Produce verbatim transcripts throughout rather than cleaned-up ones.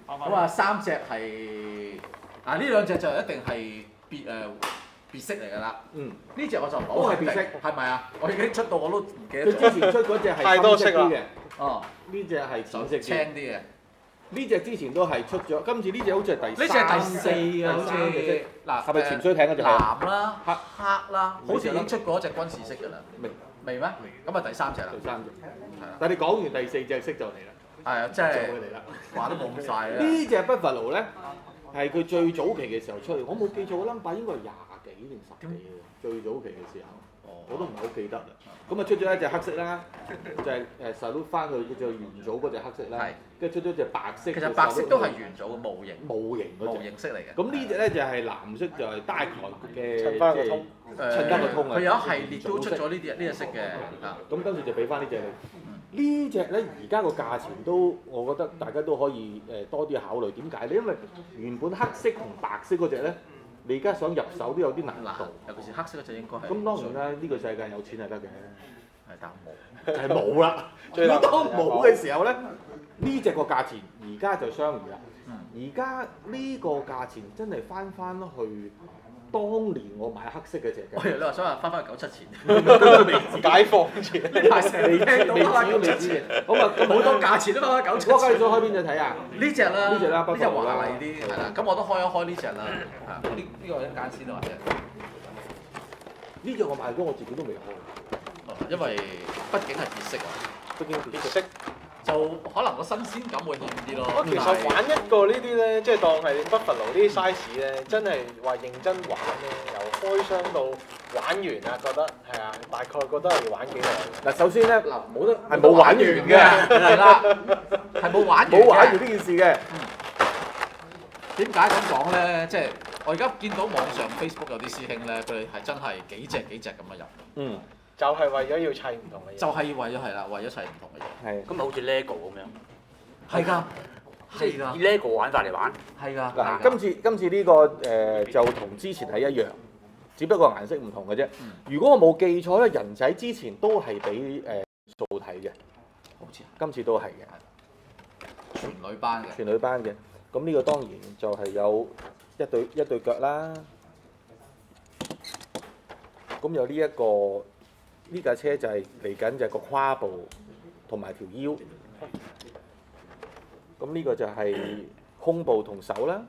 咁啊三隻係啊呢兩隻就一定係別誒別色嚟㗎啦。 嗯， 呢隻我就唔都係別色， 係咪啊？我已經出到我都唔記得佢咗。 之前出嗰隻係太多色啦深啲嘅， 哦， 呢隻係就淺色青啲。 啲嘅。 呢隻之前都係出咗，今次呢隻好似係第呢隻係第四啊，好第三隻似嗱係咪潛水艇嗰隻？ 藍啦、 黑黑啦，好似已經出過一隻軍事色㗎啦。 未未咩？咁啊第三隻啦。 第三隻。 係啦。 但係你講完第四隻色就嚟啦， 係啊，即就係會嚟啦。 話都冇咁晒啦。 呢隻 Buffalo 咧係佢最早期嘅時候出嚟，我冇記錯個 number 應該係廿幾定十幾嘅，最早期嘅時候，我都唔係好記得啦。咁啊出咗一隻黑色啦，就係誒 salute 翻佢叫做元祖嗰隻黑色啦，跟住出咗隻白色。 其實白色都係元祖嘅模型， 模型嗰模隻。 型色嚟嘅。 咁呢隻咧就係藍色，就係 Diacon 嘅襯翻個通誒襯翻個通啊！ 佢有一系列都出咗呢啲呢隻色嘅啊。 咁跟住就俾翻呢隻你。呢隻咧而家個價錢都，我覺得大家都可以誒多啲考慮。點解咧？因為原本黑色同白色嗰隻咧，你而家想入手都有啲難度。 尤其是黑色嗰隻應該係。 咁當然啦，呢個世界有錢係得嘅， 係但冇。 就係冇啦。 最難當冇嘅時候咧，呢隻個價錢而家就相宜啦。而家呢個價錢真係翻翻去當年我買黑色嗰隻嘅。 我以為你話想話翻返去九七前， 解放前， 太成未聽到知未知都翻九七未知嘅前。。 咁啊，咁好多價錢都翻返九七我介前。 紹開邊隻睇啊？ 呢只啦， 呢隻啦呢隻 Buffalo 啦華麗啲係啦。咁我都開一開呢只啦。啊，呢呢個一間先啦，或者。 呢隻我買咗，我自己都未開。 因為畢竟係別色啊， 畢竟別色。 就可能個新鮮感會欠啲咯。 我其實玩一個呢啲咧，即係當係 Buffalo 呢啲 size 咧，真係話認真玩咧，由開箱到玩完啊，覺得係啊，大概覺得係要玩幾耐？ 嗱，首先咧，嗱冇得係係冇玩完嘅， 係啦，係冇玩完嘅冇玩完呢件事嘅。 點解咁講咧？即係我而家見到網上 Facebook 有啲師兄咧，佢哋係真係幾隻幾隻咁樣入， 嗯， 就係為咗要砌唔同嘅嘢。 就係為咗係啦，為咗砌唔同嘅嘢。 係。 咁咪好似 LEGO 咁樣， 係㗎， 即係㗎係以，LEGO 玩法嚟玩。 係㗎。 嗱，今次今次呢個誒就同之前係一樣，只不過顏色唔同嘅啫。如果我冇記錯咧，人仔之前都係俾誒素體嘅， 好似今次都係嘅， 全女班嘅。 全女班嘅。咁呢個當然就係有一對一對腳啦。咁有呢一個呢架車就係嚟緊就係個胯部同埋條腰。咁呢個就係胸部同手啦。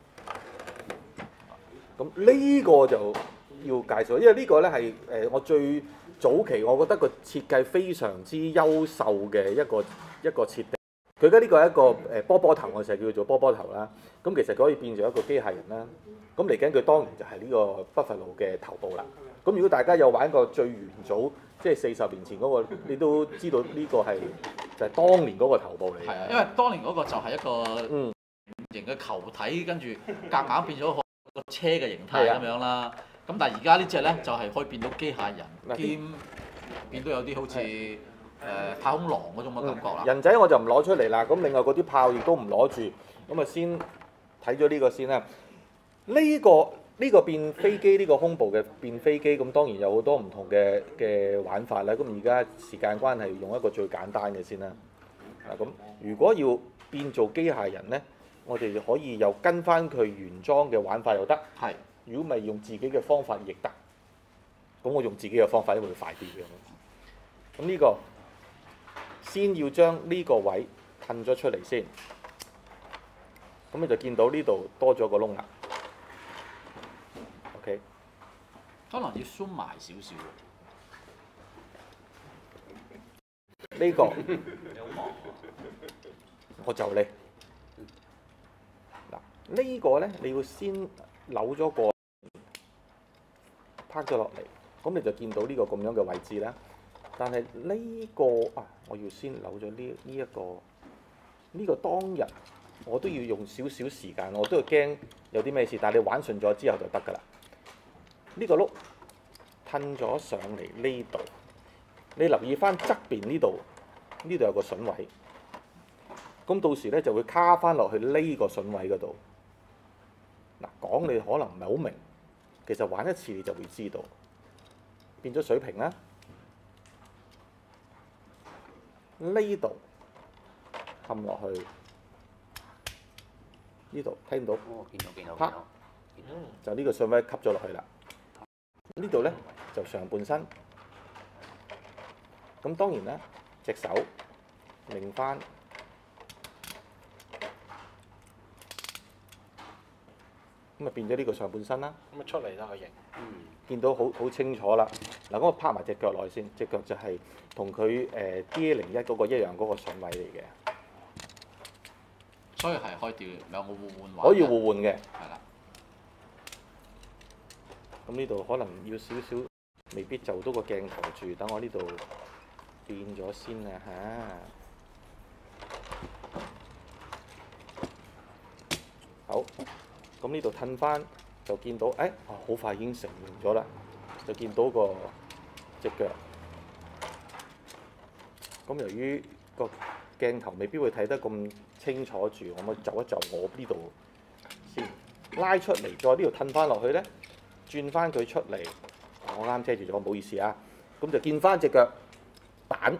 咁呢個就要介紹，因為呢個咧係誒我最早期我覺得個設計非常之優秀嘅一個一個設定。佢而家呢個係一個誒波波頭，我成日叫做波波頭啦。咁其實佢可以變做一個機械人啦。咁嚟緊佢當然就係呢個 Buffalo 嘅頭部啦。咁如果大家有玩過最元祖，即係四十年前嗰個，你都知道呢個係就係當年嗰個頭部嚟嘅。 係啊，因為當年嗰個就係一個嗯形嘅球體，跟住夾硬變咗個車嘅形態咁樣啦。咁但係而家呢只咧就係可以變到機械人，兼變到有啲好似誒太空狼嗰種嘅感覺啦。 人仔我就唔攞出嚟啦，咁另外嗰啲炮亦都唔攞住，咁啊先睇咗呢個先啦。呢、個呢、個變飛機呢、個胸部嘅變飛機，咁當然有好多唔同嘅嘅玩法啦。咁而家時間關係，用一個最簡單嘅先啦。啊咁，如果要變做機械人呢，我哋可以又跟翻佢原裝嘅玩法又得。 係。 如果唔係用自己嘅方法亦得。咁我用自己嘅方法，因為會快啲嘅。咁呢、個先要將呢個位褪咗出嚟先。咁你就見到呢度多咗個窿啦。OK， 可能要 zoom 埋少少。 呢、個我就你嗱，呢個咧你要先扭咗個拍咗落嚟，咁你就見到呢個咁樣嘅位置啦。但係呢、個啊，我要先扭咗呢呢一個呢、個當日我都要用少少時間，我都要驚有啲咩事，但係你玩順咗之後就得㗎啦。呢、個碌褪咗上嚟呢度，你留意翻側邊呢度，呢度有個筍位，咁到時咧就會卡翻落去呢個筍位嗰度。嗱，講你可能唔係好明，其實玩一次你就會知道，變咗水平啦。呢度冚落去， 呢度睇唔到， 哦，見到見到見啪到。 嗯， 就呢個上位吸咗落去啦。呢度咧就上半身。咁當然啦，隻手擰翻，咁啊變咗呢個上半身啦。 咁啊出嚟啦個型。 嗯。 見到好好清楚啦。嗱，咁我拍埋隻腳落去先，隻腳就係同佢誒 D A 零一嗰個一樣嗰個上位嚟嘅， 所以係可以調兩個互換位。 可以互換嘅。 係啦。 咁呢度可能要少少，未必就到個鏡頭住，等我呢度變咗先啊嚇。好，咁呢度褪翻就見到，誒、哎，啊好快已經成形咗啦，就見到個隻腳。咁由於個鏡頭未必會睇得咁清楚住，我咪就一就我呢度先拉出嚟，再呢度褪翻落去咧。轉翻佢出嚟，我啱遮住咗，唔好意思啊。咁就見翻隻腳板。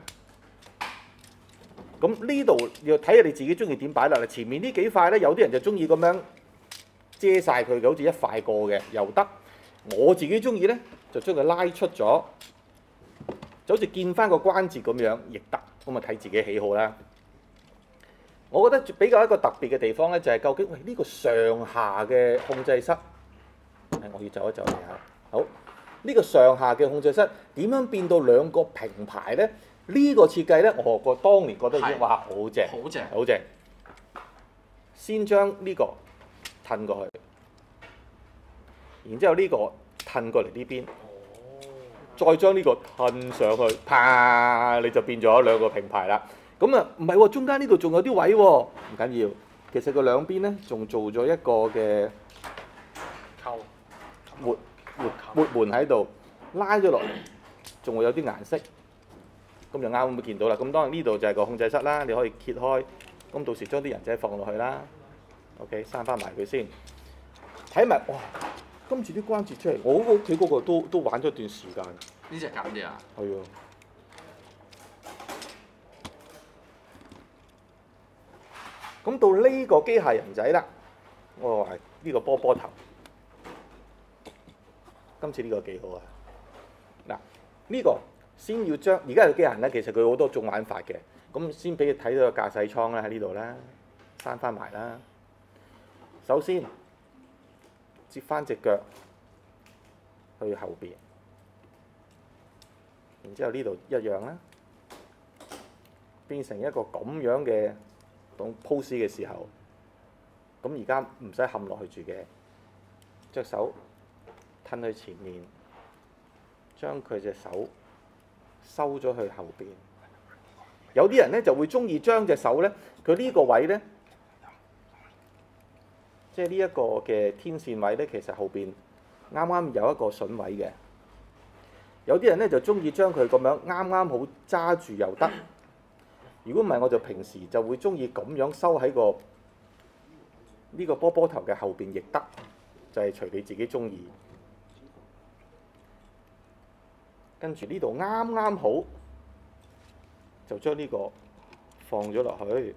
咁呢度要睇下你自己中意點擺啦。嗱，前面呢幾塊咧，有啲人就中意咁樣遮晒佢嘅，好似一塊過嘅又得。我自己中意咧，就將佢拉出咗，就好似見翻個關節咁樣，亦得。咁啊睇自己喜好啦。我覺得比較一個特別嘅地方咧，就係究竟喂呢個上下嘅控制室。我要走一走嚟嚇，好呢、呢個上下嘅控制室點樣變到兩個平排咧？呢、呢個設計咧，我個當年覺得已經哇好正， 好正， 好正。先將呢個褪過去，然之後呢個褪過嚟呢邊，再將呢個褪上去，啪你就變咗兩個平排啦。咁啊唔係喎，中間呢度仲有啲位喎，唔緊要。其實個兩邊咧仲做咗一個嘅扣。 活活活門喺度，拉咗落嚟，仲會有啲顏色，咁就啱會見到啦。咁當然呢度就係個控制室啦，你可以揭開，咁到時將啲人仔放落去啦。OK，閂翻埋佢先，睇埋哇，今次啲關節出嚟，我屋企嗰個都都玩咗一段時間。 呢隻減啲啊？ 係啊。咁到呢個機械人仔啦，我話呢個波波頭。今次呢個幾好啊！嗱，呢個先要將而家嘅機械人咧，其實佢好多種玩法嘅。咁先俾你睇到個駕駛艙啦，喺呢度啦，閂翻埋啦。首先接翻隻腳去後邊，然之後呢度一樣啦，變成一個咁樣嘅種 pose 嘅時候，咁而家唔使冚落去住嘅，隻手。褪去前面，將佢隻手收咗去後邊。有啲人咧就會中意將隻手咧，佢呢個位咧，即係呢一個嘅天線位咧，其實後邊啱啱有一個筍位嘅。有啲人咧就中意將佢咁樣啱啱好揸住又得。如果唔係，我就平時就會中意咁樣收喺個呢個波波頭嘅後邊亦得，就係隨你自己中意。跟住呢度啱啱好，就將呢個放咗落去。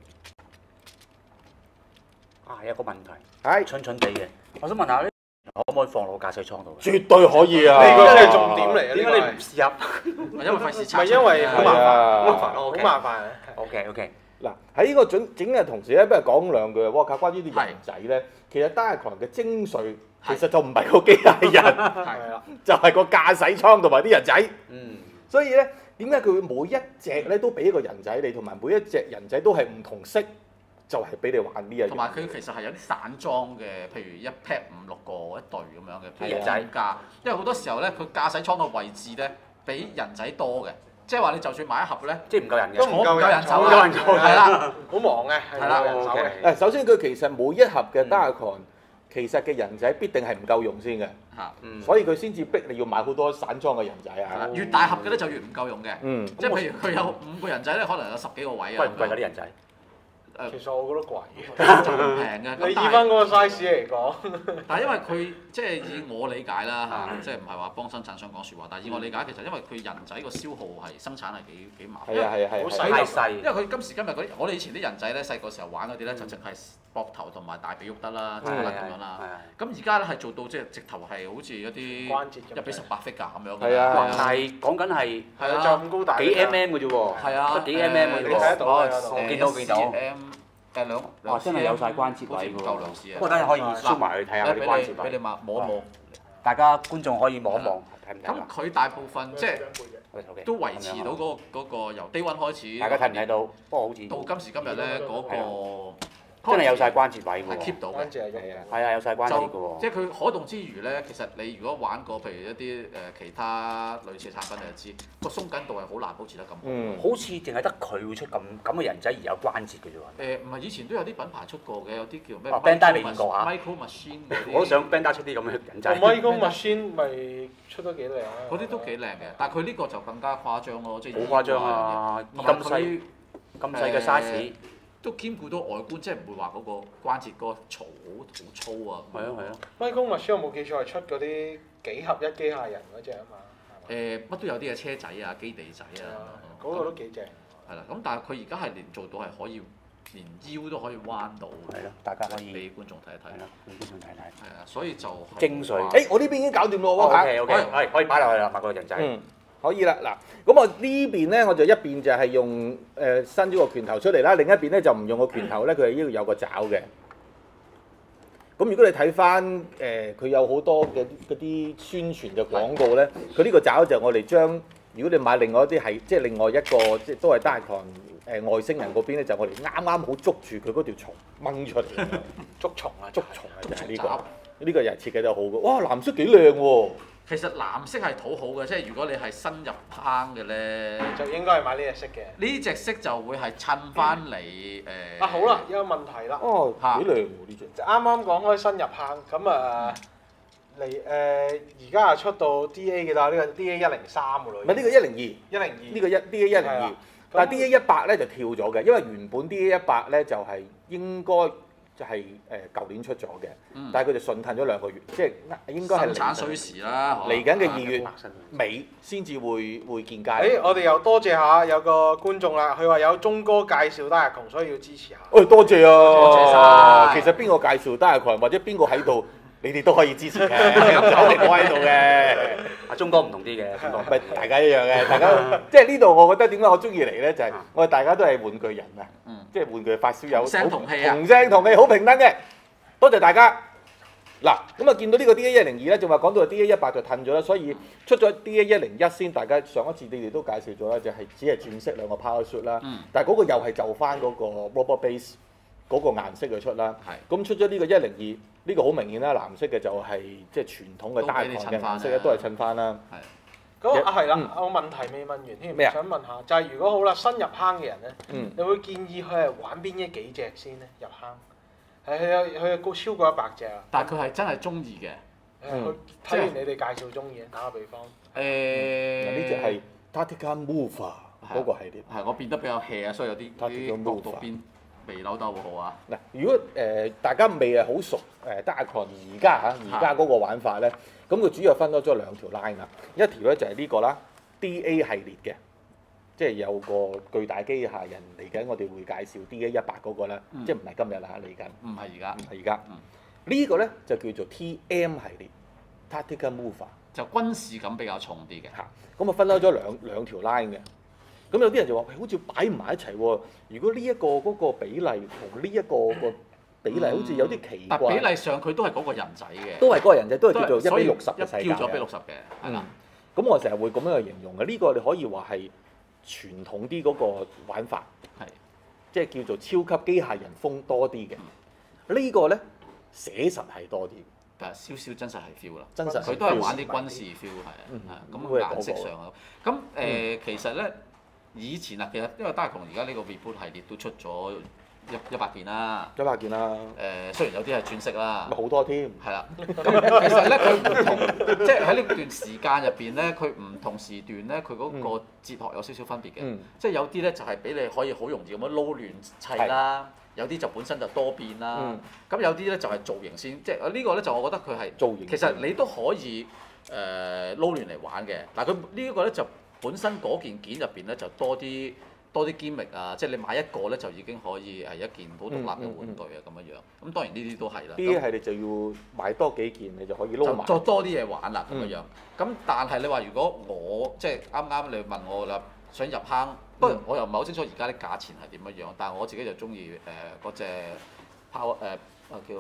啊，有一個問題， 係蠢蠢地嘅，我想問下咧，可唔可以放落駕駛艙度？ 絕對可以啊！ 呢個係重點嚟嘅， 點解你唔試下？ 因為費事唔拆出嚟。 係因為好麻煩， 啊好麻煩，好麻煩啊！ OK OK， 嗱喺呢個整整嘅同時咧，不如講兩句喎。關於呢啲人仔咧，其實Diacron嘅精髓其實就唔係個機械人， 係啦， 就係個駕駛艙同埋啲人仔。 嗯， 所以咧，點解佢會每一隻咧都俾一個人仔你，同埋每一隻人仔都係唔同色，就係俾你玩呢一樣。 同埋佢其實係有啲散裝嘅，譬如一 pair 五六個一隊咁樣嘅，譬如係啊人架。因為好多時候咧，佢駕駛艙嘅位置咧比人仔多嘅，即係話你就算買一盒咧， 即係唔夠人嘅。 都唔夠唔夠人手手唔夠人手係啦， 好忙嘅，係係啦冇人手嘅。 OK 誒，首先佢其實每一盒嘅Diacron其實嘅人仔必定係唔夠用先嘅， 嚇， 嗯， 所以佢先至逼你要買好多散裝嘅人仔啊係啦。。越大盒嘅咧就越唔夠用嘅。 嗯， 即係譬如佢有五個人仔咧，可能有十幾個位啊。 貴唔貴㗎啲人仔？ 誒， 其實我覺得貴就唔平嘅。咁你以但係翻嗰個 size 嚟講， 但係因為佢即係以我理解啦嚇，即係唔係話幫生產商講説話，但係以我理解其實因為佢人仔個消耗係生產係幾幾麻煩。 係啊係啊係啊， 好細太細因為佢今時今日嗰啲，我哋以前啲人仔咧細個時候玩嗰啲咧，就淨係膊頭同埋大髀喐得啦，就得咁樣啦。咁而家咧係做到即係直頭係好似一啲關節咁一比十八 figure 咁樣。 係啊但係講緊係係啊， 就咁高大幾 mm 嘅啫喎， 係啊， 得幾 mm 嘅啫你睇得喎。 到啊嗰度誒見到見到 cm 誒兩哇真係有晒關節好似位喎唔夠兩 cm。 不過等陣可以 zoom 埋去睇下啲關節位， 俾你俾你摸摸一摸。 大家觀眾可以望一望，睇唔睇咁啊？ 佢大部分即係係都維持到嗰個嗰個由低溫開始。 大家睇唔睇到？不過好似到今時今日咧，嗰個真係有晒關節位係喎。 keep 到嘅關。節係喐嘅。 係啊，有晒關節嘅就即喎。 係佢可動之餘咧，其實你如果玩過譬如一啲誒其他類似產品，你就知個鬆緊度係好難保持得咁好。 嗯， 好似淨係得佢會出咁咁嘅人仔而有關節嘅啫喎。 誒唔係以前都有啲品牌出過嘅，有啲叫咩哦？Bandai 未見過啊 Micro Machine 嗰啲。 我都想 Bandai 出啲咁嘅人仔。 個 Micro Machine 咪出得幾靚啊！ 嗰啲都幾靚嘅，但係佢呢個就更加誇張咯，即係好誇張啊！ 同埋咁細佢咁細嘅 size。 都兼顧到外觀，即係唔會話嗰個關節嗰個槽好好粗啊。 係啊係啊。 Micro Machine 有冇記錯係出嗰啲幾合一機械人嗰只啊嘛？ 誒乜都有啲嘅車仔啊、基地仔啊， 嗰個都幾正。 係啦，咁但係佢而家係連做到係可以連腰都可以彎到。 係咯，大家可以俾觀眾睇一睇。 係啦，俾觀眾睇睇。 係啊，所以就係精髓誒我呢邊已經搞掂咯喎嚇。 OK OK，係可以擺落去啦，買個人仔。 嗯，可以啦。嗱，咁我呢邊咧，我就一邊就係用誒、呃、伸咗個拳頭出嚟啦，另一邊咧就唔用個拳頭咧，佢係呢度有個爪嘅。咁如果你睇翻誒，佢、呃、有好多嘅嗰啲宣傳嘅廣告咧，佢呢個爪就我哋將，如果你買另外一啲係即係另外一個即係都係 Diacon 誒外星人嗰邊咧，就我哋啱啱好捉住佢嗰條蟲掹出嚟。 捉蟲啊！ 捉蟲啊，就係呢、 爪個，呢個又係設計得好嘅。哇，藍色幾靚喎！ 其實藍色係討好嘅，即係如果你係新入坑嘅咧， 就應該係買呢隻色嘅。 呢隻色就會係襯翻嚟誒。 啊好啦，有個問題啦。 哦， 嚇幾靚喎呢隻。 就啱啱講開新入坑，咁啊嚟誒而家係出到 D A 嘅啦，呢個 D A 一零三嘅咯。 唔係呢個一零二， 一零二。 呢個一 D A 一零二，但係 D A 一百咧就跳咗嘅，因為原本 D A 一百咧就係應該就係誒舊年出咗嘅， 嗯但係佢就順褪咗兩個月，即係應該係生產需時啦， 嚟緊嘅二月白身尾先至會會見街。 誒，我哋又多謝下有個觀眾啦，佢話有鐘哥介紹 Diacon，所以要支持下。 喂，多謝啊！ 多謝晒其實邊個介紹 Diacon或者邊個喺度，你哋都可以支持嘅，我哋我喺度嘅。 阿鐘哥唔同啲嘅，鐘哥唔係大家一樣嘅，大家即係呢度，我覺得點解我中意嚟咧，就係我哋大家都係玩具人啊， 嗯即係玩具發燒友， 同聲同氣啊同聲同氣，好平等嘅。多謝大家。嗱，咁啊見到呢個 D A 一零二咧，仲話講到 D A 一百就褪咗啦，所以出咗 D A 一零一先。大家上一次你哋都介紹咗啦，就係只係轉色兩個 power suit 啦， 嗯但係嗰個又係就翻嗰個 rubber base 嗰個顏色去出啦。 係咁出咗呢個一零二，呢個好明顯啦，藍色嘅就係即係傳統嘅都俾 Diacon 你嘅襯返顏色咧，都係襯翻啦。 係咁啊係啦嗯， 我問題未問完添， 咩啊想問下，就係如果好啦，新入坑嘅人咧， 嗯。 你會建議佢係玩邊一幾隻先咧？入坑係佢有佢有高超過一百隻啊！ 但係佢係真係中意嘅。 誒，佢睇完你哋介紹中意，打個比方。 誒嗱呢只係 Tactica Mover 嗰個系列。 係我變得比較 hea 啊，所以有啲睇住個啲 move 角度邊未扭得好好啊。 嗱，如果誒、呃大家未係好熟誒 Diacon 而家嚇而家嗰個玩法咧，咁佢主要分咗咗兩條 line 啦，一條咧就係呢個啦 D A 系列嘅，即係有個巨大機械人嚟緊，我哋會介紹 D A 一百嗰個啦， 嗯即係唔係今日啦嚟緊， 唔係而家唔，係而家。 嗯呢個咧就叫做 T M 系列 Tactica Mover 就軍事感比較重啲嘅。 嚇，咁啊分開咗兩兩條 line 嘅。咁有啲人就話：喂，好似擺唔埋一齊喎。如果呢一個嗰個比例同呢一個個比例好似有啲奇但怪。 比例上佢都係嗰個人仔嘅。 都係嗰個人仔，都係叫做所以一比六十嘅世界一叫咗比六嘅。 十嘅，係啦。 咁我成日會咁樣去形容嘅，呢、個你可以話係傳統啲嗰個玩法， 係即係叫做超級機械人風多啲嘅。呢個咧寫實係多啲， 但係少少真實係 feel 啦。 真實係佢都係 feel 玩啲軍事 feel 係啊嗯， 係啊咁佢係嗰個咁顏色上啊，咁誒其實咧以前啊，其實因為 Diacon而家呢個 reboot 系列都出咗一一百件啦。 一百件啦， 誒雖然有啲係轉色啦咪。好多添。 係啦，咁其實咧佢唔同，即係喺呢段時間入邊咧，佢唔同時段咧，佢嗰個哲學有少少分別嘅。 嗯即係有啲咧就係俾你可以好容易咁樣撈亂砌啦， 有啲就本身就多變啦。 嗯咁、有啲咧就係造型先，即係呢個咧就我覺得佢係造型其實你都可以誒、呃、撈亂嚟玩嘅。但係佢呢一個咧就本身嗰件件入邊咧就多啲多啲 gimmick 啊，即係你買一個咧就已經可以係一件好獨立嘅玩具啊咁樣樣。咁當然呢啲都係啦。 呢啲係你就要買多幾件，你就可以撈就埋。 再多啲嘢玩啦咁嗯樣樣。咁但係你話如果我即係啱啱你問我啦，想入坑，不過我又唔係好清楚而家啲價錢係點樣樣，但係我自己就中意誒嗰隻 Power 誒啊叫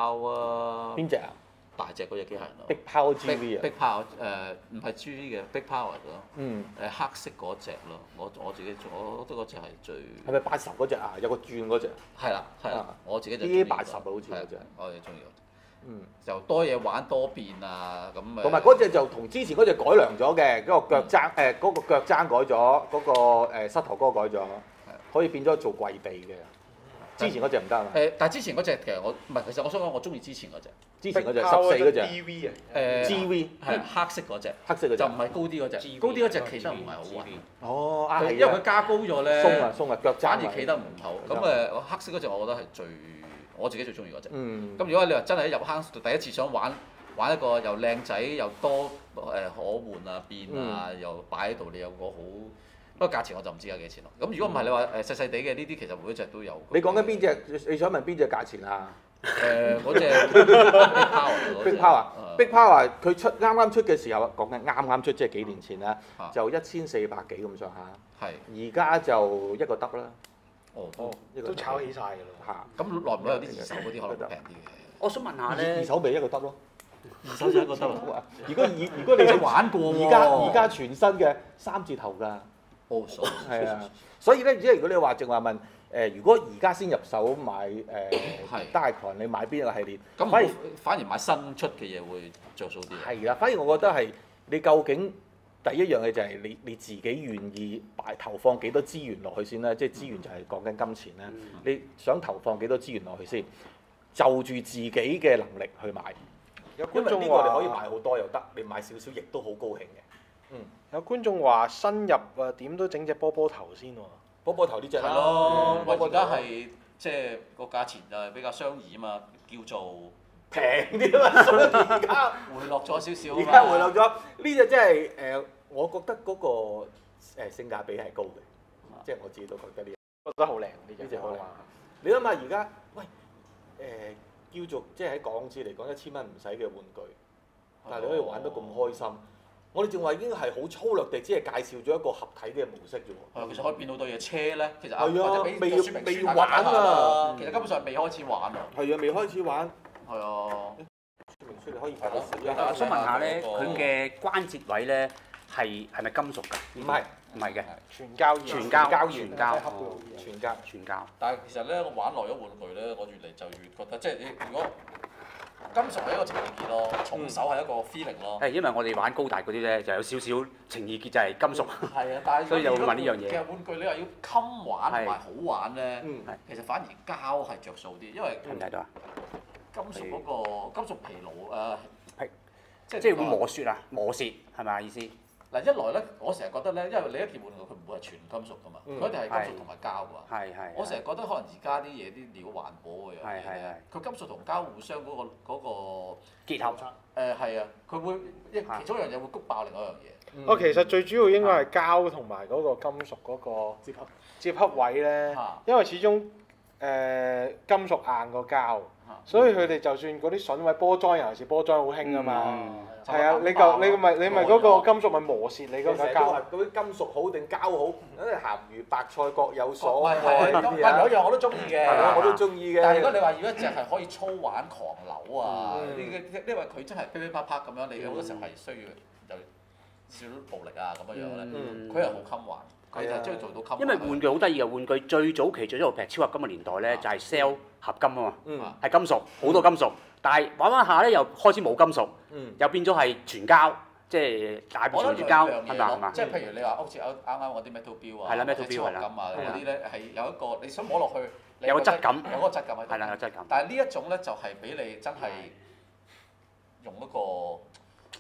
Power 邊隻啊大隻嗰隻機械人咯。 ？Big Power G V 啊 Big Power 誒唔係 G V 嘅 Big Power 咯。 嗯， 誒黑色嗰只咯，我我自己我覺得嗰只係最係咪八十嗰只啊？有個轉嗰只。 係啦係啦啊， 我自己就 D 中意嗰個八十啊好似係嗰隻我哋中意嗰隻。 嗯。 就多嘢玩多變啊咁誒。 同埋嗰只就同之前嗰只改良咗嘅，嗰個腳踭誒嗰個腳踭改咗，嗰個誒膝頭哥改咗，可以變咗做跪地嘅。之前嗰只唔得啊嘛。 誒，但係之前嗰只其實我唔係，其實我想講我中意之前嗰只。 之前嗰只十四嗰隻 D V 啊， 誒 G V 係黑色嗰只， 黑色嗰隻就唔係高啲嗰只。高啲嗰隻企得唔係好穩， 哦啊係佢因為佢加高咗咧， 鬆啊鬆啊腳踭反啊而企得唔好。咁誒，黑色嗰只我覺得係最我自己最中意嗰只。 嗯咁如果你話真係一入坑第一次想玩玩一個又靚仔又多誒可換啊變啊，又擺喺度，你有個好不過價錢我就唔知有幾錢咯。咁如果唔係你話誒細細地嘅呢啲，其實每一隻都有。 你講緊邊只？你想問邊只價錢啊誒嗰隻 Big Power 嗰隻 ？Big Power，Big Power 佢出啱啱出嘅時候，講緊啱啱出，即係幾年前啦， 啊就一千四百幾咁上下。 係而家就一個得啦。 哦哦， 一個都炒起晒㗎咯。 嚇， 咁耐唔耐有啲二手嗰啲可能會平啲嘅。 我想問下二咧， 手咪一個得咯。 二手就一個得啊如果而如果你你玩過喎而家而家全新嘅三字頭㗎。 哦，數係啊，所以咧，即係如果你話淨話問誒、呃，如果而家先入手買誒係 Diacon，你買邊一個系列？ 咁反而反而買新出嘅嘢會着數啲。 係啦，反而我覺得係你究竟第一樣嘢就係你你自己願意擺投放幾多資源落去先啦，即係資源就係講緊金錢啦。 嗯你想投放幾多資源落去先，就住自己嘅能力去買， 有因為觀眾呢個你可以買話， 好多又得，你買少少亦都好高興嘅。嗯， 有觀眾話新入啊，點都整隻波波頭先喎。 波波頭呢只係咯，喂，而波波頭家係即係個價錢就係比較相宜啊嘛，叫做平啲啊嘛，所以而家。 回落咗少少啊而嘛。 家回落咗，呢只真係誒，我覺得嗰個誒性價比係高嘅，即係我自己都覺得呢。 覺得好靚呢呢隻隻好靚話。 你諗下而家，喂誒、叫做即係喺港紙嚟講一千蚊唔使嘅玩具，但係你可以玩得咁開心。我哋正話已經係好粗略地，只係介紹咗一個合體嘅模式啫喎。 係，其實可以變好多嘢。車咧，其實係啊或者俾未個說明書大家未玩睇下啊啦其實根本上未開始玩啊。 係啊，未開始玩。 係啊。 說明書你可以睇係少咯一我想問下咧， 嗰個佢嘅關節位咧係係咪金屬㗎？ 唔係唔係嘅， 全膠全膠膠全膠全膠。 全膠。 但係其實咧，我玩耐咗玩具咧，我越嚟就越覺得，即係你如果金屬係一個情意結咯，重手係一個 feeling 咯。 誒，因為我哋玩高達嗰啲咧，就有少少情意結，就係金屬。 係啊，但係所以就會問呢樣嘢其實玩具你話要襟玩同埋好玩咧， 嗯其實反而膠係着數啲，因為睇唔睇到啊？ 金屬嗰個金屬疲勞誒， 係即係即係會磨蝕啊，磨蝕係咪啊意思？ 嗱，一來咧，我成日覺得咧，因為你一件玩具佢唔會係全金屬噶嘛， 嗯佢一定係金屬同埋膠㗎。 係係。 我成日覺得可能而家啲嘢啲料環保嗰樣係係嘢咧，佢金屬同膠互相嗰個嗰個結合。 誒係啊，佢會一其中一樣嘢會谷爆另外一樣嘢。 哦，其實最主要應該係膠同埋嗰個金屬嗰個接合。 接合位咧啊， 因為始終誒金屬硬過膠， 啊所以佢哋就算嗰啲筍位波裝，尤其是波裝好興啊嘛。 嗯係啊，你嚿你咪你咪嗰個金屬咪磨蝕你嗰個膠成日都話。嗰啲金屬好定膠好，嗰啲鹹魚白菜各有所愛唔係係呢係， 啲啊有一樣我都中意嘅。 係啊，我都中意嘅。 但係如果你話如果一隻係可以粗玩狂扭啊， 嗯呢個因為佢真係噼噼啪啪咁樣，你好多時候係需要有少少暴力啊咁樣樣咧， 嗯佢係好襟玩，佢就係中意做到襟玩。 因為玩具好得意嘅，玩具最早期最早譬如超合金嘅年代咧，就係 sell 合金啊嘛， 嗯係金屬好多金屬，但係玩玩下咧又開始冇金屬， 嗯又變咗係全膠，即係大部我分全膠覺得兩樣嘢係咪係嘛咯，？即係譬如你話好似啱啱嗰啲 metal 標啊， 係啦或者 metal 標係啦超合金啊嗰啲咧係有一個你想摸落去，你有個覺得質感有嗰個質感喺度。 係啦，有質感。 但係呢一種咧就係俾你真係用一個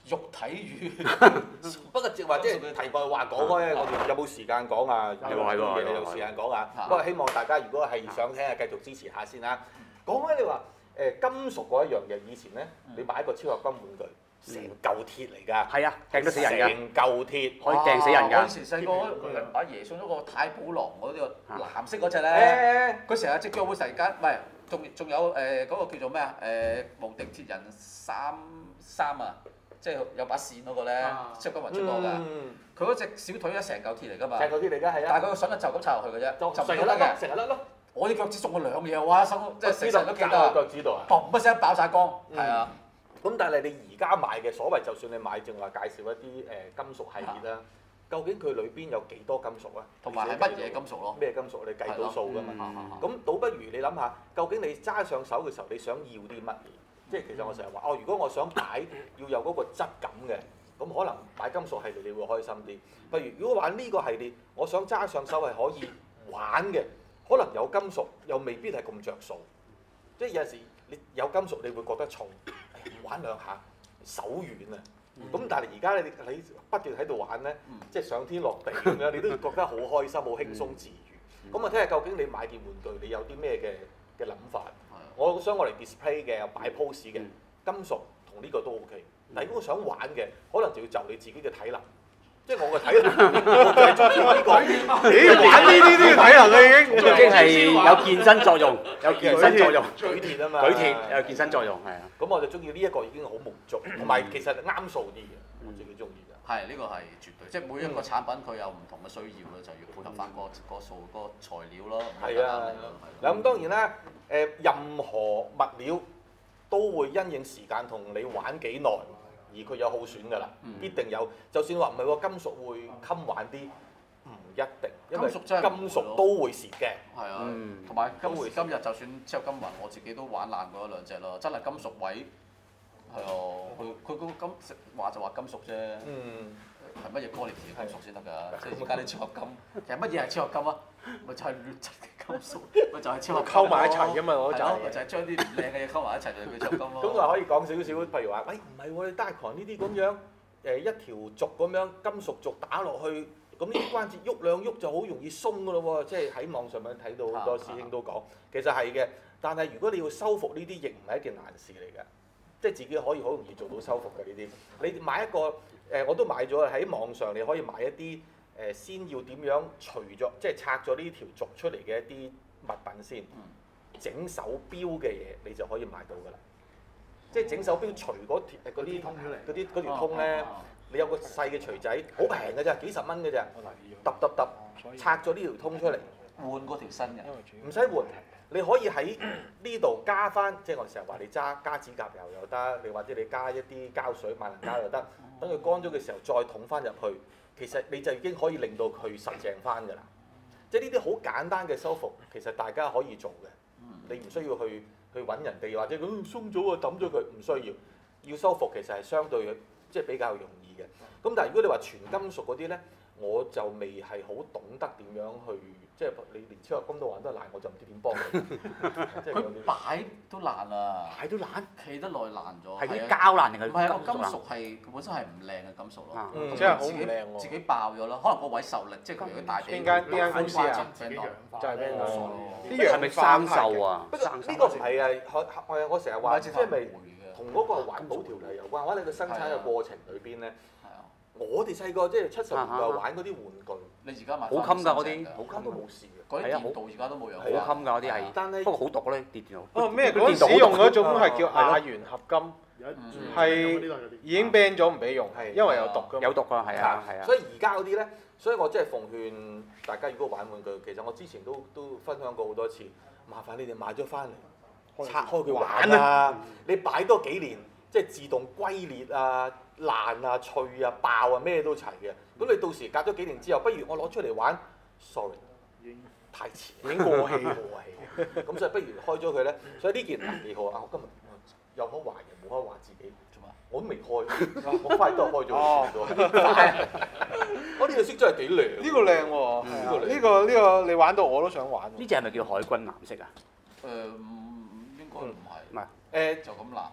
肉體與不過即係話即係題外話講開咧，我哋有冇時間講啊？ 係喎係喎係喎有時間講啊！ 係喎不過希望大家如果係想聽啊，繼續支持下先啦。講開你話誒金屬嗰一樣嘢，以前咧你買一個超合金玩具，成嚿鐵嚟㗎。 係啊，掟得死人㗎， 成嚿鐵。 可以掟死人㗎。 我以前細個，阿爺送咗個太保郎嗰啲個藍色嗰只咧， 誒佢成日隻腳會突然間，唔係，仲仲有誒嗰個叫做咩啊？誒無敵鐵人三三啊！即係有把線嗰個咧，超金雲出過㗎。佢嗰隻小腿咧成嚿鐵嚟㗎嘛。 成嚿鐵嚟㗎，係啊。 但係佢個筍咧就咁插落去嘅啫，就唔成日得嘅。 成日甩咯。 我啲腳趾中過兩嘢，哇！手即係成成都記得。 腳趾度啊！ 嘣一聲爆晒光，係啊。 咁但係你而家買嘅所謂，就算你買正話介紹一啲誒金屬系列啦，究竟佢裏邊有幾多金屬啊？ 同埋係乜嘢金屬咯？ 咩金屬你計到數㗎嘛？咁嗯倒不如你諗下，究竟你揸上手嘅時候，你想要啲乜嘢？即係其實我成日話，哦，如果我想擺要有嗰個質感嘅，咁可能買金屬系列你會開心啲。不如如果玩呢個系列，我想揸上手係可以玩嘅，可能有金屬又未必係咁着數。即係有時你有金屬，你會覺得重，哎呀玩兩下手軟啊！咁、嗯、但係而家你你不斷喺度玩咧， 嗯、 即係上天落地咁樣，你都覺得好開心、好輕鬆自如。咁啊、嗯，睇下究竟你買件玩具，你有啲咩嘅嘅諗法？我想我嚟 display 嘅，有擺 pose 嘅，金屬同呢個都 OK。但係如果我想玩嘅，可能就要就你自己嘅體能。即係我嘅體能，我就係中意呢個。 咦，玩呢啲都要體能啦已經。 已經係有健身作用，有健身作用。 舉鐵啊嘛。 舉鐵有健身作用，係啊。 咁我就中意呢一個已經好滿足，同埋其實啱數啲嘅，我自己中意嘅。 係呢個係絕對，即係每一個產品佢有唔同嘅需要咯，就要配合翻個個數個材料咯。 係啊，嗱咁當然啦，誒任何物料都會因應時間同你玩幾耐，而佢有耗損㗎啦，必定有。就算話唔係喎，金屬會襟玩啲，唔一定，因為金屬真係金屬都會蝕嘅。 係啊，同埋今時今日就算超合金雲，我自己都玩爛過一兩隻咯，真係金屬位。係啊，佢佢嗰個金話就話金屬啫，係乜嘢 quality 嘅金屬先得㗎？即係而家啲超合金，其實乜嘢係超合金啊？咪就係劣質嘅金屬，咪就係超合金。 溝埋一齊㗎嘛，我就係。 咪就係將啲唔靚嘅嘢溝埋一齊就叫超合金咯。 咁我可以講少少，譬如話，喂唔係喎，你 Diacon 呢啲咁樣誒一條軸咁樣金屬軸打落去，咁呢啲關節喐兩喐就好容易鬆㗎咯喎，即係喺網上面睇到好多師兄都講，其實係嘅。但係如果你要修復呢啲，亦唔係一件難事嚟㗎。即係自己可以好容易做到修復嘅呢啲。你買一個誒、呃，我都買咗喺網上，你可以買一啲誒、呃，先要點樣除咗，即係拆咗呢條軸出嚟嘅一啲物品先，整手錶嘅嘢你就可以買到㗎啦。即係整手錶除嗰條嗰啲嗰啲嗰條通咧，你有個細嘅錘仔，好平㗎咋，幾十蚊㗎咋，揼揼揼，拆咗呢條通出嚟， 換嗰條新嘅， 唔使換。你可以喺呢度加翻，即係我成日話你揸加指甲油又得，你或者你加一啲膠水萬能膠又得，等佢乾咗嘅時候再捅翻入去，其實你就已經可以令到佢實淨翻㗎啦。即係呢啲好簡單嘅修復，其實大家可以做嘅，你唔需要去去揾人哋或者佢鬆咗啊抌咗佢，唔需要。要修復其實係相對即係比較容易嘅。咁但係如果你話全金屬嗰啲咧，我就未係好懂得點樣去。即係你連超合金都玩得爛，我就唔知點幫佢。即係佢擺都爛啦， 擺都爛， 企得耐爛咗。 係啲膠爛定係唔係個金屬係本身係唔靚嘅金屬咯， 嗯，真係好唔自己靚喎。 自己爆咗咯，可能個位受力，即係佢如果大地邊間邊間公司啊？ 就就係邊個？ 啲係咪生鏽啊？ 不過呢個唔係啊，我我我成日話即係咪嘅， 同嗰個環保條例有關，或者你個生產嘅過程裏邊咧。我哋細個即係七十年代玩嗰啲玩具， 你而家買好襟㗎嗰啲， 好襟都冇事嘅。 嗰啲電鍍而家都冇用。 好襟㗎嗰啲係， 但係不過好毒咧電電鍍。 哦咩？嗰陣時用嗰種係叫亞鉛合金，係已經 ban 咗唔俾用，因為有毒㗎。 有毒㗎，係啊係啊。 所以而家嗰啲咧，所以我真係奉勸大家，如果玩玩具，其實我之前都都分享過好多次，麻煩你哋買咗翻嚟，拆開佢玩啊！你擺多幾年，即係自動龜裂啊！爛啊、脆啊、爆啊，咩都齊嘅。咁你到時隔咗幾年之後，不如我攞出嚟玩 ，sorry， 太遲，已經過氣過氣。咁所以不如開咗佢咧。所以呢件幾好啊！我今日有可話人，冇可話自己。做乜？我都未開，我快都開咗。哦，我呢個色真係幾靚。呢個靚喎，呢個呢個你玩到我都想玩。 呢隻係咪叫海軍藍色啊？ 誒，應該唔係。 唔係。 誒， 就咁藍咯。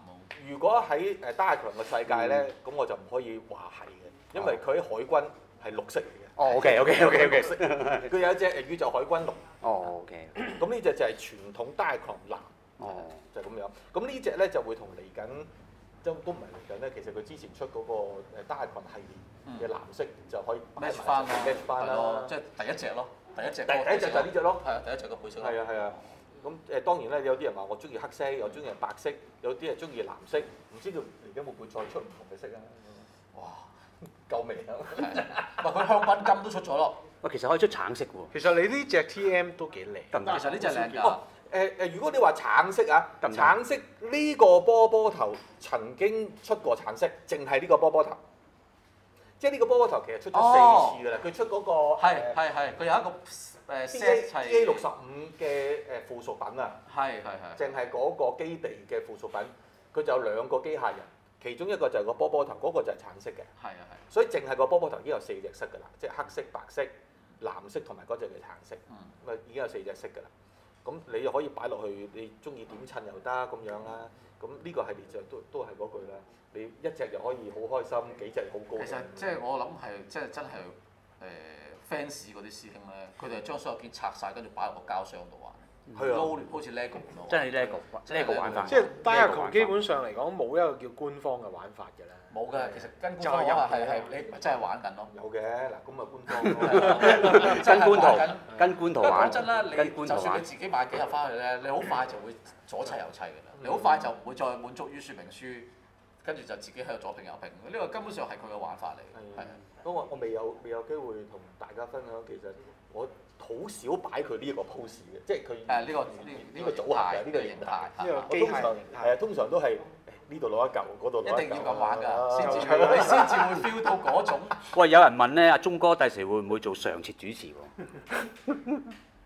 如果喺誒丹亞強嘅世界咧，咁我就唔可以話係嘅，因為佢喺海軍係綠色嚟嘅。 哦，OK，OK，OK，OK。 佢有一隻誒宇宙海軍龍。 哦，OK。 咁呢隻就係傳統丹亞強藍。 哦。 就係咁樣。咁呢隻咧就會同嚟緊，都都唔係嚟緊咧。其實佢之前出嗰個誒丹亞強系列嘅藍色就可以 match 翻啦 match 翻啦。 即係第一隻咯，第一隻。 第第一隻就係呢隻咯。 係啊，第一隻個配色。 係啊係啊。咁誒當然咧，有啲人話我中意黑色，有中意白色，有啲係中意藍色，唔知道嚟緊會唔會再出唔同嘅色啊？哇！夠味啊！ 喂，佢香檳金都出咗咯。 喂，其實可以出橙色喎。 其實你呢隻 T M 都幾靚。 得唔得？ 其實呢隻靚㗎。 哦誒誒，如果你話橙色啊， 得唔得橙色呢個波波頭曾經出過橙色，淨係呢個波波頭。即係呢個波波頭其實出咗四次㗎啦，佢出嗰個係係係，佢有一個誒 set 係 D A 六十五嘅誒附屬品啊。 係係係。 淨係嗰個基地嘅附屬品，佢就有兩個機械人，其中一個就係個波波頭，嗰個就係橙色嘅。 係啊係。 所以淨係個波波頭已經有四隻色㗎啦，即係黑色、白色、藍色同埋嗰隻嘅橙色，咁啊已經有四隻色㗎啦。咁你又可以擺落去，你中意點襯又得咁樣啦。咁呢個系列就都都係嗰句啦。你一隻又可以好開心，幾隻好高興。 其實即係我諗係即係真係誒 fans 嗰啲師兄咧，佢哋係將所有件拆晒，跟住擺落個膠箱度玩， 係啊， 撈好似 LEGO 咁咯。 真係 LEGO，LEGO 玩法。 即係單日球基本上嚟講冇一個叫官方嘅玩法嘅啦。 冇㗎，其實跟官方話係係你咪真係玩緊咯。 有嘅嗱，咁啊官方咯。 跟官圖，跟官圖玩。 講真啦，你跟官圖玩。 就算你自己買幾盒翻去咧，你好快就會左砌右砌㗎啦。你好快就唔會再滿足於說明書，跟住就自己喺度左評右評。呢個根本上係佢嘅玩法嚟。係啊。 不過我未有未有機會同大家分享，其實我好少擺佢呢一個 pose 嘅，即係佢誒呢個呢呢個組合嘅呢個形態。 呢個機械形態係啊，通常都係呢度攞一嚿，嗰度攞一嚿。 一定要咁玩㗎，先至係你先至會 feel 到嗰種。 喂，有人問咧，阿鐘哥第時會唔會做常設主持喎？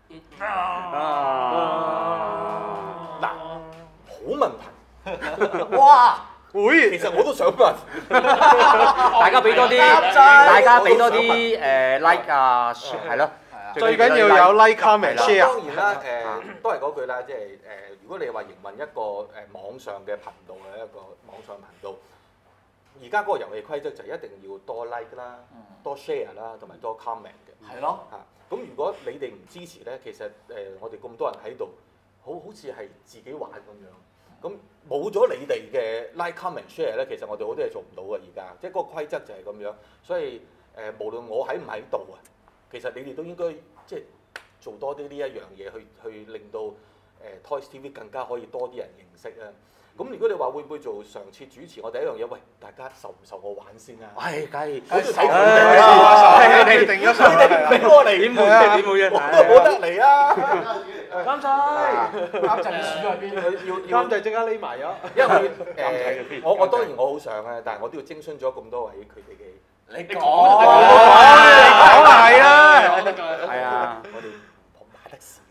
嗱，好問題。 哇！ 會， 其實我都想問。 大家俾多啲，大家俾多啲誒 like 啊，係咯。 最緊要有 like、comment、share。 當然啦，誒都係嗰句啦，即係誒，如果你話營運一個誒網上嘅頻道嘅一個網上頻道，而家嗰個遊戲規則就一定要多 like 啦，多 share 啦，同埋多 comment 嘅。 係咯。 嚇，咁如果你哋唔支持咧，其實誒我哋咁多人喺度，好好似係自己玩咁樣。咁冇咗你哋嘅 like、comment、share 咧，其實我哋好多嘢做唔到嘅而家，即係嗰個規則就係咁樣。所以誒，無論我喺唔喺度啊，其實你哋都應該即係做多啲呢一樣嘢，去去令到誒 Toys T V 更加可以多啲人認識啊。咁如果你話會唔會做常設主持，我第一樣嘢，喂，大家受唔受我玩先啊？ 係，梗係。 我都睇佢哋啦， 係你定咗手啦， 俾我嚟， 點會啫？點會啫？ 我都冇得嚟啊！ 監製， 監製鼠喺邊？ 要要監製即刻匿埋咗。 因為誒，我我當然我好想啊，但係我都要徵詢咗咁多位佢哋嘅。 你講， 講係啦， 係啊， 我哋同馬德士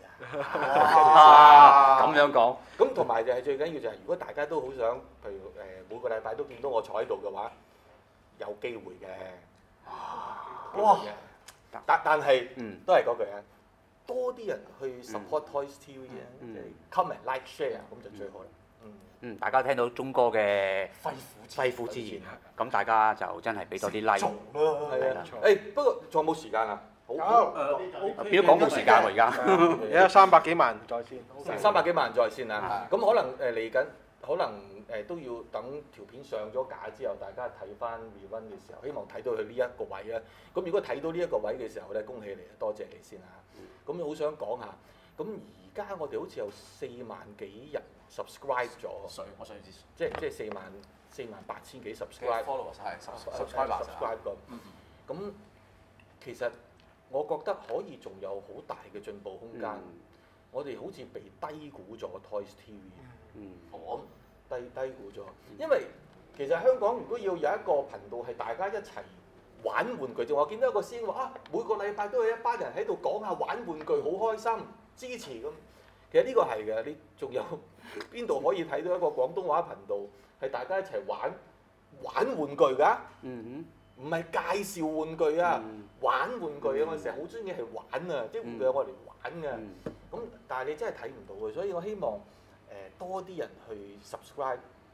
啊， 咁樣講。 咁同埋就係最緊要就係，如果大家都好想，譬如誒每個禮拜都見到我坐喺度嘅話，有機會嘅。哇！但但係都係嗰句啊，多啲人去 support Toys T V 啊，即係 comment、like、share 咁就最好啦。嗯。 嗯，大家聽到鐘哥嘅肺肺腑之言，咁大家就真係俾多啲 like。 做啦，係啊。誒不過仲有冇時間啊？好。 變咗廣告時間喎而家。 而家三百幾萬在線。 三百幾萬在線啊！咁可能誒嚟緊，可能誒都要等條片上咗架之後，大家睇翻 rerun 嘅時候，希望睇到佢呢一個位啊！咁如果睇到呢一個位嘅時候咧，恭喜你啊，多謝你先啊！咁好想講下，咁而家我哋好似有四萬幾人 subscribe 咗， 水我想要知， 即係即係四萬四萬八千幾 subscribe。 followers 係 subscribe subscribe 咁。咁其實我覺得可以仲有好大嘅進步空間。我哋好似被低估咗 Toys T V。 嗯。 我低低估咗，因為其實香港如果要有一個頻道係大家一齊玩玩具，就我見到一個師兄話啊，每個禮拜都有一班人喺度講下玩玩具，好開心，支持咁。其實呢個係嘅，你仲有邊度可以睇到一個廣東話頻道係大家一齊玩玩玩具㗎？ 嗯唔係介紹玩具啊，玩玩具啊！我成日好中意係玩啊，即係玩具係我嚟玩㗎。咁但係你真係睇唔到嘅，所以我希望誒多啲人去 subscribe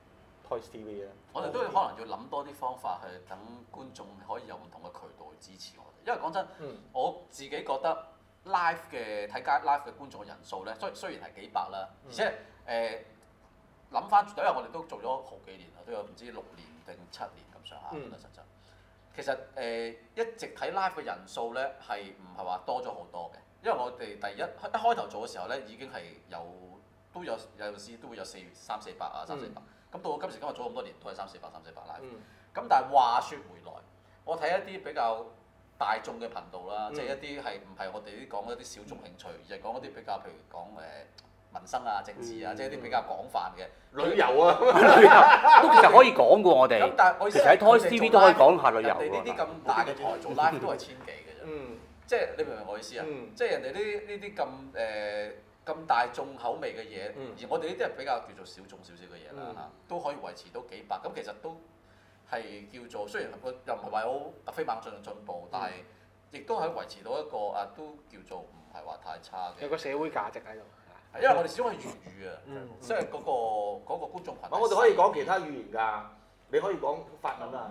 Toys T V 咧？ 我哋都可能要諗多啲方法去等觀眾可以有唔同嘅渠道去支持我哋，因為講真， 嗯、 我自己覺得 live 嘅睇街 live 嘅觀眾嘅人數咧，雖雖然係幾百啦，而且誒諗翻，因為我哋都做咗好幾年啦，都有唔知六年定七年咁上下啦，實質。其實誒、呃、一直睇 live 嘅人數咧係唔係話多咗好多嘅，因為我哋第一一開頭做嘅時候咧已經係有都有有陣時都會有四三四百啊三四百。咁到今時今日做咁多年都係三四百三四百 live。咁、嗯、但係話説回來，我睇一啲比較大眾嘅頻道啦，嗯、即係一啲係唔係我哋啲講一啲小眾興趣，而係講一啲比較譬如講誒民生啊、政治啊，嗯、即係一啲比較廣泛嘅旅遊啊， 都其實可以講嘅我哋。咁但係我其實喺 Toys T V 都可以講下旅遊。 人哋呢啲咁大嘅台做 live 都係千幾嘅啫。 嗯， 即係你明唔明我意思啊？嗯、即係人哋呢呢啲咁誒。咁大眾口味嘅嘢，嗯、而我哋呢啲係比較叫做小眾少少嘅嘢啦嚇，嗯、都可以維持到幾百，咁其實都係叫做雖然個又唔係話好突飛猛進嘅進步，嗯、但係亦都係維持到一個啊都叫做唔係話太差嘅。 有個社會價值喺度。 因為我哋始終係粵語啊，即係嗰個嗰個觀眾群。 我哋可以講其他語言㗎，你可以講法文啊。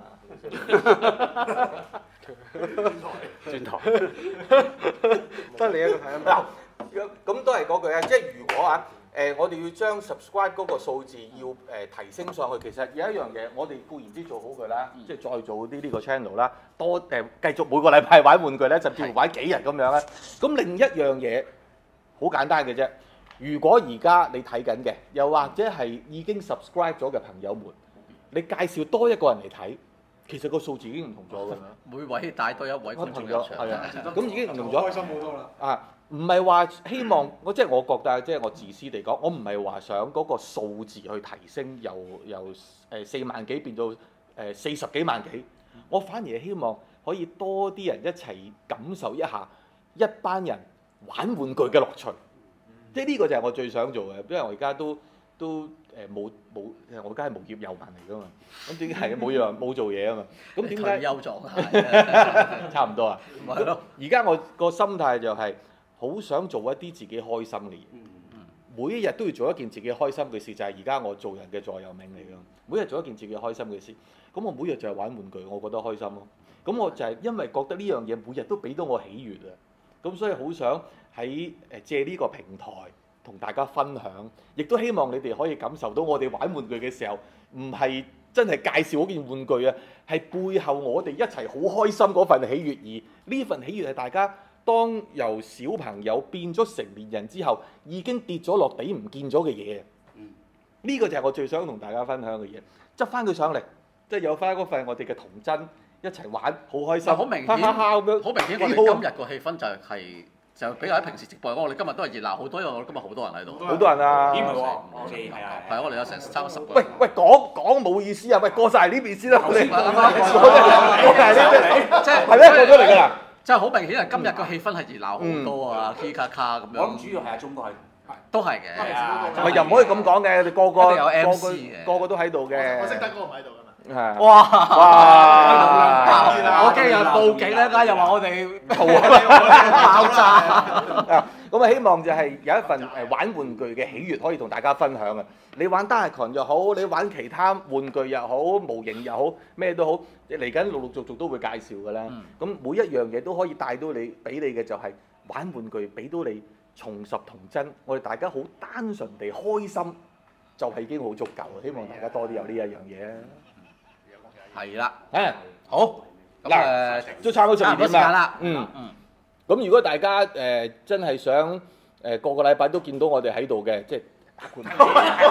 轉台， 得你一個睇啊！ 咁都係嗰句啊，即係如果啊，誒、呃、我哋要將 subscribe 嗰個數字要誒、呃、提升上去，其實有一樣嘢，我哋固然之做好佢啦，嗯、即係再做啲呢個 channel 啦，多誒、呃、繼續每個禮拜玩玩具咧，甚至乎玩幾日咁樣咧。咁另一樣嘢好簡單嘅啫，如果而家你睇緊嘅，又或者係已經 subscribe 咗嘅朋友們，你介紹多一個人嚟睇。其實個數字已經唔同咗㗎啦， 每位帶多一位觀眾入場， 係啊，咁已經唔同咗， 開心好多啦。 啊，唔係話希望我即係我覺得，即係我自私地講，我唔係話想嗰個數字去提升，由由誒四萬幾變到誒四十幾萬幾，我反而係希望可以多啲人一齊感受一下一班人玩玩具嘅樂趣，即係呢個就係我最想做嘅，因為我而家都都。誒冇冇，我而家係無業遊民嚟㗎嘛，咁點解係冇嘢冇做嘢啊嘛？咁點解退休狀態？差唔多啊。咪係咯。而家我個心態就係好想做一啲自己開心嘅嘢，每一日都要做一件自己開心嘅事，就係而家我做人嘅座右銘嚟㗎。每日做一件自己開心嘅事，咁我每日就係玩玩具，我覺得開心咯。咁我就係因為覺得呢樣嘢每日都俾到我喜悅啊，咁所以好想喺誒借呢個平台。同大家分享，亦都希望你哋可以感受到我哋玩玩具嘅時候，唔係真係介紹嗰件玩具啊，係背後我哋一齊好開心嗰份喜悅，而呢份喜悅係大家當由小朋友變咗成年人之後，已經跌咗落地唔見咗嘅嘢。呢個就係我最想同大家分享嘅嘢，執翻佢上嚟，即係有翻嗰份我哋嘅童真，一齊玩，好開心。 好明顯，好明顯，我哋今日個氣氛就係。就比較喺平時直播，我哋今日都係熱鬧好多，因為我哋今日好多人喺度。 好多人啊！ 咦唔係喎，係啊， 係我哋有成差唔多十個。 喂喂，講講冇意思啊！喂，過晒呢邊先啦，我哋。過晒呢邊，即係係咩過咗嚟㗎啦？ 即係好明顯係今日個氣氛係熱鬧好多啊，K 卡卡咁樣。 我諗主要係中國係都係嘅。 咪又唔可以咁講嘅，你個個有 M C 嘅， 個個都喺度嘅。 我識得嗰個唔喺度㗎嘛。 係。 哇！ 哇！ 我驚有人報警咧，家又話我哋爆炸。 啊，咁啊希望就係有一份誒玩玩具嘅喜悅可以同大家分享啊！你玩 Dynacon 又好，你玩其他玩具又好，模型又好，咩都好，嚟緊陸陸續續都會介紹㗎啦。咁、嗯、每一樣嘢都可以帶到你，俾你嘅就係玩玩具，俾到你重拾童真。我哋大家好單純地開心，就係已經好足夠。希望大家多啲有呢一樣嘢啊！ 係啦， 誒好咁誒都差唔多十二點啦。 嗯嗯。咁如果大家誒、呃、真係想誒、呃、個個禮拜都見到我哋喺度嘅，即係打冠軍。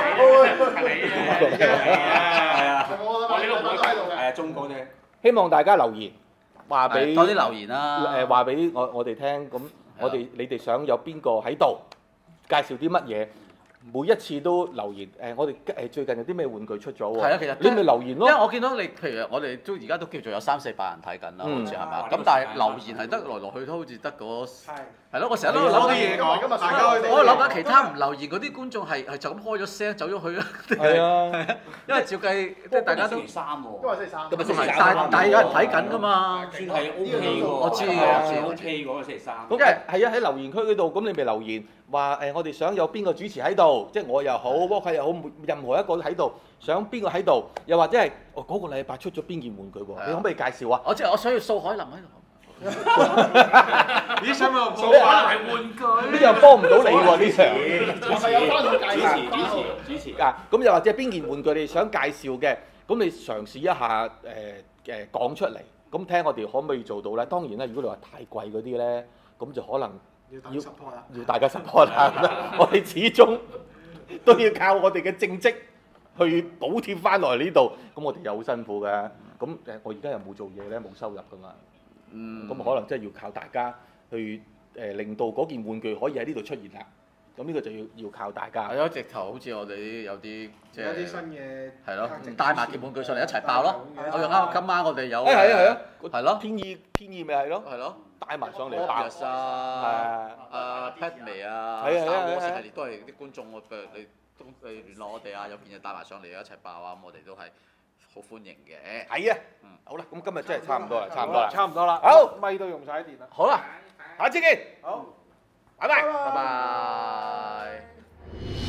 係啊，我呢個唔喺度嘅。係啊，中國啫。 希望大家留言話俾多啲留言啦。 誒話俾我我哋聽，咁我哋你哋想有邊個喺度介紹啲乜嘢？每一次都留言，誒我哋誒最近有啲咩玩具出咗喎？ 係啊，其實你咪留言咯。 因為我見到你，譬如我哋都而家都叫做有三四百人睇緊啦，好似係咪？咁但係留言係得來來去都好似得嗰係咯，我成日都諗啲嘢講。今日大家我諗緊其他唔留言嗰啲觀眾係係就咁開咗聲走咗去啦。 係啊， 因為照計即係大家都星期三喎。 因為星期三。 今日星期三。 但但係有人睇緊㗎嘛？ 算係 O K 喎。 我知嘅，算 O K 嗰個星期三。 咁誒係啊，喺留言區嗰度，咁你咪留言話誒，我哋想有邊個主持喺度。 度，即係我又好，窩契又好，任何一個都喺度，想邊個喺度，又或者係哦嗰個禮拜出咗邊件玩具喎，你可唔可以介紹啊？ 我即係我想要掃海林喺度。 咦，使唔使我掃海林玩具？呢樣幫唔到你喎呢場。 係咪有翻去介紹？主持主持。 啊，咁又或者邊件玩具你想介紹嘅，咁你嘗試一下誒誒講出嚟，咁睇下我哋可唔可以做到咧？當然啦，如果你話太貴嗰啲咧，咁就可能要要大家 support 啦。我哋始終都要靠我哋嘅正職去補貼翻落嚟呢度，咁我哋又好辛苦嘅。咁誒，我而家又冇做嘢咧，冇收入噶嘛。嗯。咁可能真係要靠大家去誒，令到嗰件玩具可以喺呢度出現啦。咁呢個就要要靠大家。 係咯，直頭好似我哋啲有啲即係有啲新嘅係咯，帶埋件玩具上嚟一齊爆咯。我又啱今晚我哋有誒係啊係啊， 係咯， 天意天意咪係咯， 係咯， 帶埋上嚟爆。 Obvious 啊，啊 Padme 啊， 係啊係啊 Star Wars 係啊系列都係啲觀眾，譬如你都誒聯絡我哋啊，有件嘢帶埋上嚟一齊爆啊，咁我哋都係好歡迎嘅。 係啊，嗯，好啦，咁今日真係差唔多啦，差唔多啦， 差唔多啦。 好， 咪都用晒啲電啦。 好啦，下次見， 好， 拜拜。 拜拜。